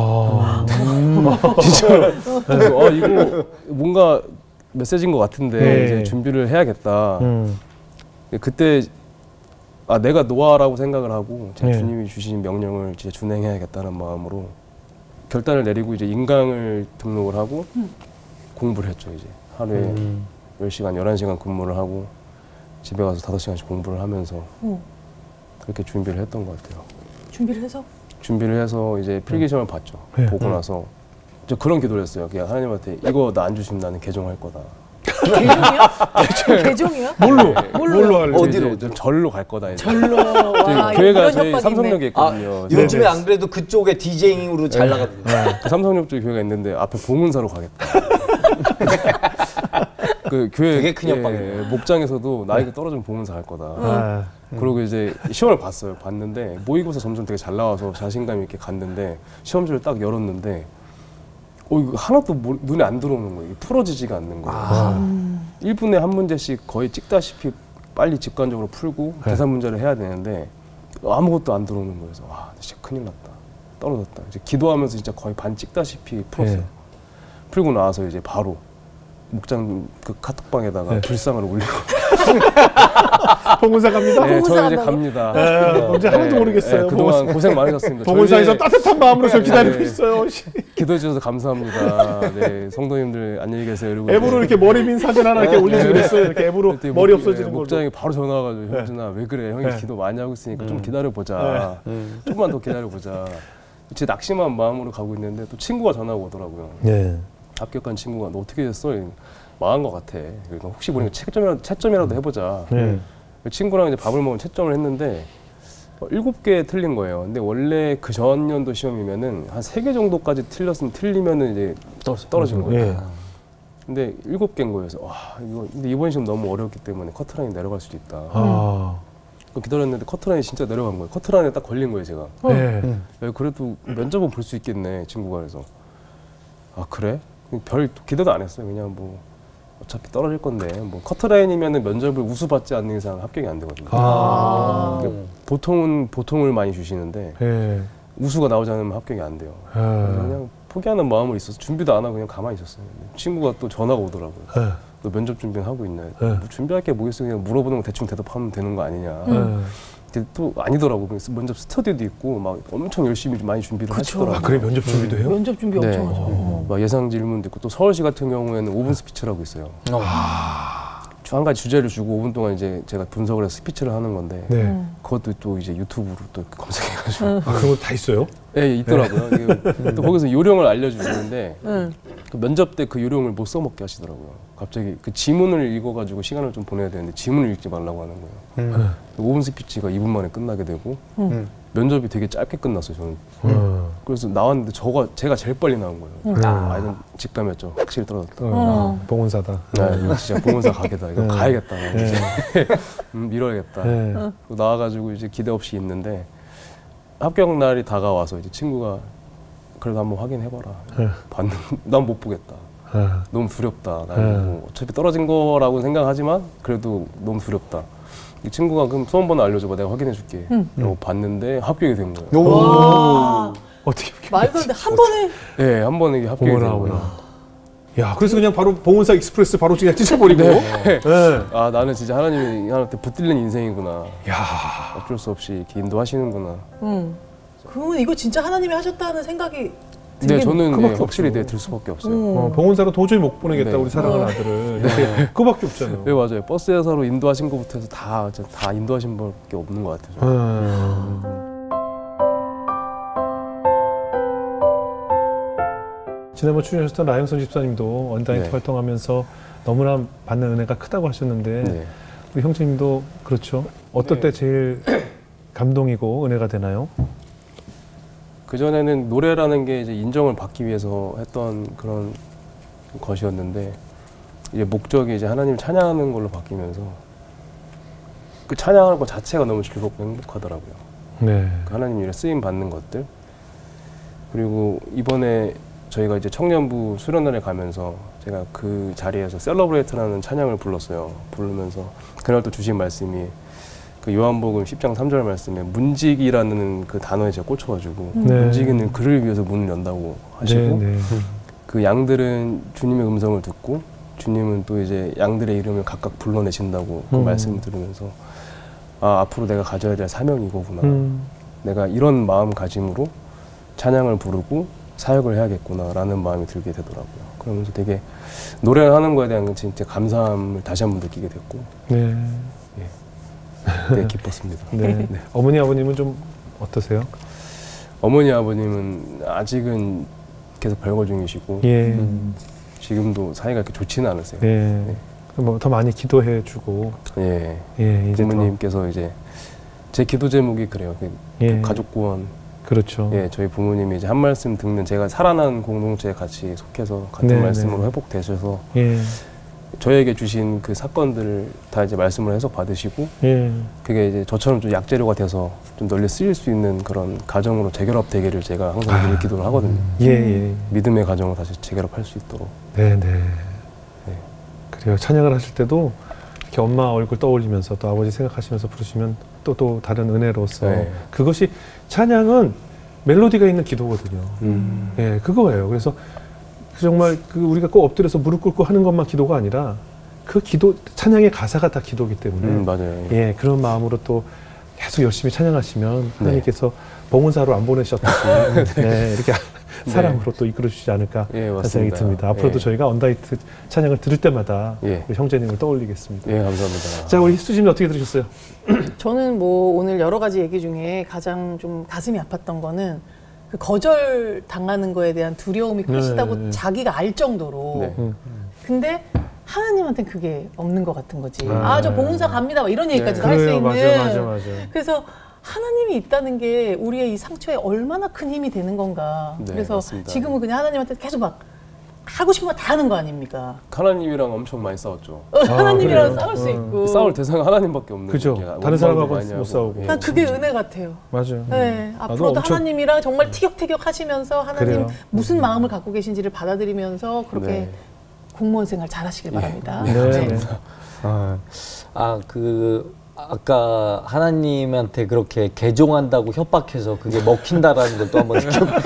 진짜로. 그래서 이거 뭔가 메시지인 것 같은데 이제 준비를 해야겠다. 그때 내가 노아라고 생각을 하고 제 주님이 주신 명령을 진짜 준행해야겠다는 마음으로 결단을 내리고 이제 인강을 등록을 하고 공부를 했죠. 이제 하루에 10시간, 11시간 근무를 하고 집에 가서 5시간씩 공부를 하면서 그렇게 준비를 했던 것 같아요. 준비를 해서 이제 필기시험을 봤죠. 보고 나서 저 그런 기도를 했어요. 그냥 하나님한테 이거 나 안 주시면 나는 개종할 거다. 개종이요? 개종이요? 뭘로 할래? 어디로? 절로 갈 거다. 이제. 절로. 교회가 저희 삼성역에 있거든요. 요즘에 안 그래도 그쪽에 DJing으로 잘 나가거든요. 삼성역 쪽에 교회가 있는데 앞에 봉은사로 가겠다. 그 교회 되게 큰 협박이에요. 목장에서도 나이가 떨어지면 보면서 할 거다. 그리고 이제 시험을 봤어요. 봤는데 모의고사 점점 되게 잘 나와서 자신감 있게 갔는데 시험지를 딱 열었는데 이거 하나도 눈에 안 들어오는 거예요. 풀어지지가 않는 거예요. 1분에 한 문제씩 거의 찍다시피 빨리 직관적으로 풀고 계산 문제를 해야 되는데 아무것도 안 들어오는 거예요. 그래서 와, 진짜 큰일 났다. 떨어졌다. 이제 기도하면서 진짜 거의 반 찍다시피 풀었어요. 풀고 나와서 이제 바로 목장 그 카톡방에다가 불상을 올리고 봉은사 갑니다. 네, 저 이제 갑니다. 언제 하나도 모르겠어요. 그동안 고생 많으셨습니다. 봉은사에서 따뜻한 마음으로 저 기다리고 있어요. 기도해 주셔서 감사합니다. 네, 성도님들 안녕히 계세요. 이러고 앱으로 이렇게 머리 민 사진 하나 이렇게 올리지 그랬어요. 이렇게 앱으로 머리 없어지는 거. 목장에 바로 전화 와가지고 형준아 왜 그래? 형이 기도 많이 하고 있으니까 좀 기다려 보자. 조금만 더 기다려 보자. 제 낙심한 마음으로 가고 있는데 또 친구가 전화가 오더라고요. 합격한 친구가 너 어떻게 됐어? 망한 것 같아. 그러니까 혹시 모르니까 채점이라도 해보자. 친구랑 이제 밥을 먹으면 채점을 했는데 7개 틀린 거예요. 근데 원래 그 전년도 시험이면은 한 3개 정도까지 틀리면은 이제 떨어진 거예요. 근데 7개인 거예요. 그래서 와, 근데 이번 시험 너무 어렵기 때문에 커트라인이 내려갈 수도 있다. 기다렸는데 커트라인이 진짜 내려간 거예요. 커트라인에 딱 걸린 거예요, 제가. 그래도 면접은 볼 수 있겠네, 친구가. 그래서 아, 그래? 별 기대도 안 했어요. 그냥 뭐 어차피 떨어질 건데 뭐 커트라인이면은 면접을 우수 받지 않는 이상 합격이 안 되거든요. 그러니까 보통을 많이 주시는데 우수가 나오지 않으면 합격이 안 돼요. 그냥 포기하는 마음으로 있어서 준비도 안 하고 그냥 가만히 있었어요. 친구가 또 전화가 오더라고요. 너 면접 준비는 하고 있냐? 뭐 준비할 게 뭐 있어? 그냥 물어보는 거 대충 대답하면 되는 거 아니냐? 근데 또 아니더라고. 그래서 면접 스터디도 있고 막 엄청 열심히 많이 준비를 하시더라고요. 아, 그래 면접 준비도 해요? 면접 준비 엄청 하죠. 막 예상 질문도 있고 또 서울시 같은 경우에는 5분 스피치라고 있어요. 한 가지 주제를 주고 5분 동안 이제 제가 분석을 해서 스피치를 하는 건데 그것도 또 이제 유튜브로 또 검색해가지고 그런 거 다 있어요? 네, 있더라고요. 또 거기서 요령을 알려주시는데 그 면접 때 그 요령을 못 써먹게 하시더라고요. 갑자기 그 지문을 읽어가지고 시간을 좀 보내야 되는데 지문을 읽지 말라고 하는 거예요. 5분 스피치가 2분 만에 끝나게 되고 면접이 되게 짧게 끝났어요. 저는. 그래서 나왔는데 제가 제일 빨리 나온 거예요. 이건 직감이었죠. 확실히 떨어졌다. 봉은사다. 이거 진짜 봉은사 가게다. 이거 가야겠다. 밀어야겠다. 나와가지고 이제 기대 없이 있는데 합격 날이 다가와서 이제 친구가 그래도 한번 확인해봐라. 봤는데 난 못 보겠다. 너무 두렵다. 나는 뭐 어차피 떨어진 거라고 생각하지만 그래도 너무 두렵다. 이 친구가 그럼 수험번호 알려줘봐. 내가 확인해줄게. 라고 봤는데 합격이 된 거예요. 와. 어떻게 말도 안 돼. 한 번에. 네, 한 번에 이게 합격이 된 거예요. 야, 그래서 그냥 바로 봉은사 익스프레스 바로 그냥 찢어버리고. 아, 나는 진짜 하나님이 하나한테 붙들린 인생이구나. 야, 어쩔 수 없이 이렇게 인도하시는구나. 그러면 이거 진짜 하나님이 하셨다는 생각이 네, 저는 확실히 들 수밖에 없어요. 봉은사로 도저히 못 보내겠다, 우리 사랑하는 아들을. 이렇게 그거밖에 없잖아요. 네, 맞아요. 버스에서로 인도하신 것부터 해서 다 인도하신 밖에 없는 것 같아요. 지난번 출연하셨던 라영선 집사님도 언다이트 활동하면서 너무나 받는 은혜가 크다고 하셨는데 우리 형제님도 그렇죠. 어떨 때 제일 감동이고 은혜가 되나요? 그전에는 노래라는 게 이제 인정을 받기 위해서 했던 그런 것이었는데 이제 목적이 이제 하나님을 찬양하는 걸로 바뀌면서 그 찬양하는 것 자체가 너무 즐겁고 행복하더라고요. 그 하나님 일에 쓰임 받는 것들. 그리고 이번에 저희가 이제 청년부 수련회를 가면서 제가 그 자리에서 셀러브레이트라는 찬양을 불렀어요. 부르면서 그날 또 주신 말씀이 그 요한복음 10장 3절 말씀에 문지기라는 그 단어에 제가 꽂혀가지고 문지기는 그를 위해서 문을 연다고 하시고 그 양들은 주님의 음성을 듣고 주님은 또 이제 양들의 이름을 각각 불러내신다고 그 말씀을 들으면서 아, 앞으로 내가 가져야 될 사명이 이거구나. 내가 이런 마음가짐으로 찬양을 부르고 사역을 해야겠구나라는 마음이 들게 되더라고요. 그러면서 되게 노래를 하는 거에 대한 진짜 감사함을 다시 한번 느끼게 됐고 되게 기뻤습니다. 어머니 아버님은 좀 어떠세요? 어머니 아버님은 아직은 계속 별거 중이시고 지금도 사이가 그렇게 좋지는 않으세요. 뭐 더 많이 기도해주고 이제 부모님께서 이제 제 기도 제목이 그래요. 가족 구원. 그렇죠. 저희 부모님이 이제 한 말씀 듣는 제가 살아난 공동체에 같이 속해서 같은 말씀으로 회복되셔서 저에게 주신 그 사건들을 다 이제 말씀을 해석 받으시고 그게 이제 저처럼 좀 약재료가 돼서 좀 널리 쓰일 수 있는 그런 가정으로 재결합 되기를 제가 항상 늘 기도를 하거든요. 믿음의 가정으로 다시 재결합할 수 있도록. 네. 그래요. 찬양을 하실 때도 이렇게 엄마 얼굴 떠올리면서 또 아버지 생각하시면서 부르시면 또 다른 은혜로서 그것이 찬양은 멜로디가 있는 기도거든요. 예, 그거예요. 그래서 정말 우리가 꼭 엎드려서 무릎 꿇고 하는 것만 기도가 아니라 그 기도 찬양의 가사가 다 기도이기 때문에 맞아요. 예, 그런 마음으로 또 계속 열심히 찬양하시면 하나님께서 봉은사로 안 보내셨듯이 네, 이렇게 사랑으로 또 이끌어 주시지 않을까 하는 생각이 듭니다. 앞으로도 저희가 언다이트 찬양을 들을 때마다 우리 형제님을 떠올리겠습니다. 감사합니다. 자, 우리 희수님 어떻게 들으셨어요? 저는 뭐 오늘 여러 가지 얘기 중에 가장 좀 가슴이 아팠던 거는 그 거절 당하는 거에 대한 두려움이 크시다고 자기가 알 정도로. 근데 하나님한테는 그게 없는 것 같은 거지. 저 봉은사 갑니다. 막 이런 얘기까지도 할 수 있는. 맞아. 그래서 하나님이 있다는 게 우리의 이 상처에 얼마나 큰 힘이 되는 건가. 그래서 맞습니다. 지금은 그냥 하나님한테 계속 막 하고 싶은 거 다 하는 거 아닙니까? 하나님이랑 엄청 많이 싸웠죠. 하나님이랑 싸울 수 있고. 싸울 대상은 하나님밖에 없는 그죠. 다른 사람하고 못 싸우고. 난 그게 은혜 같아요. 맞아요. 네, 앞으로도 하나님이랑 정말 티격태격 하시면서 하나님 무슨 마음을 갖고 계신지를 받아들이면서 그렇게 공무원 생활 잘 하시길 바랍니다. 아까 하나님한테 그렇게 개종한다고 협박해서 그게 먹힌다라는 걸 또 한번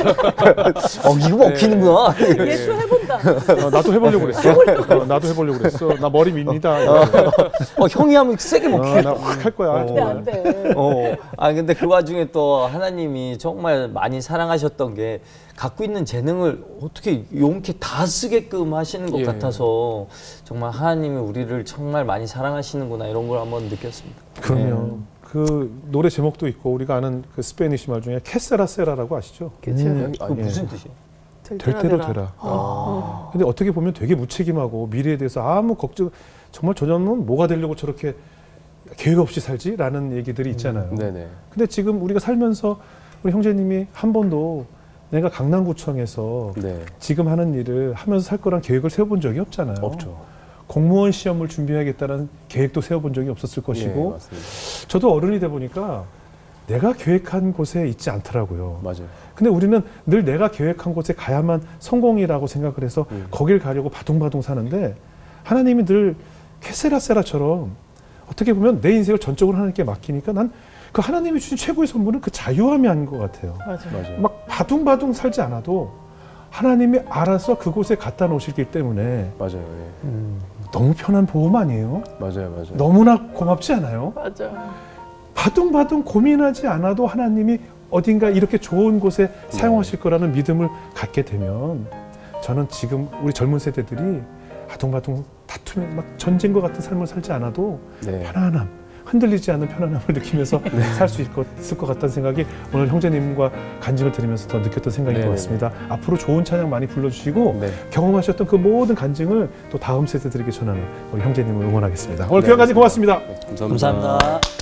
이거 먹히는구나. 예수 해본다. 나도 해보려고 그랬어. 나도 해보려고 그랬어. 나 머리 밉니다. 형이 하면 세게 먹혀. 나 확 할 거야. 안 돼. 근데 그 와중에 또 하나님이 정말 많이 사랑하셨던 게 갖고 있는 재능을 어떻게 용케 다 쓰게끔 하시는 것 같아서 정말 하나님이 우리를 정말 많이 사랑하시는구나 이런 걸 한번 느꼈습니다. 그럼요. 그 노래 제목도 있고 우리가 아는 그 스페니쉬 말 중에 케세라세라라고 아시죠? 그 무슨 뜻이에요? 될 대로 되라. 근데 어떻게 보면 되게 무책임하고 미래에 대해서 아무 걱정, 정말 저 놈은 뭐가 되려고 저렇게 계획 없이 살지라는 얘기들이 있잖아요. 근데 지금 우리가 살면서 우리 형제님이 한 번도 내가 강남구청에서 지금 하는 일을 하면서 살 거란 계획을 세워본 적이 없잖아요. 없죠. 공무원 시험을 준비해야겠다는 계획도 세워본 적이 없었을 것이고 저도 어른이 돼 보니까 내가 계획한 곳에 있지 않더라고요. 맞아요. 근데 우리는 늘 내가 계획한 곳에 가야만 성공이라고 생각을 해서 거길 가려고 바둥바둥 사는데 하나님이 늘 케세라세라처럼 어떻게 보면 내 인생을 전적으로 하나님께 맡기니까 난 그 하나님이 주신 최고의 선물은 그 자유함이 아닌 것 같아요. 맞아요. 막 바둥바둥 살지 않아도 하나님이 알아서 그곳에 갖다 놓으시기 때문에 맞아요. 너무 편한 보험 아니에요? 맞아요. 너무나 고맙지 않아요? 맞아. 바둥바둥 고민하지 않아도 하나님이 어딘가 이렇게 좋은 곳에 사용하실 거라는 믿음을 갖게 되면 저는 지금 우리 젊은 세대들이 바둥바둥 다투면 막 전쟁과 같은 삶을 살지 않아도 편안함, 흔들리지 않는 편안함을 느끼면서 살 수 있을 것 같다는 생각이 오늘 형제님과 간증을 들으면서 더 느꼈던 생각인 것 같습니다. 앞으로 좋은 찬양 많이 불러주시고 경험하셨던 그 모든 간증을 또 다음 세대들에게 전하는 우리 형제님을 응원하겠습니다. 오늘 귀한 간증 고맙습니다. 감사합니다.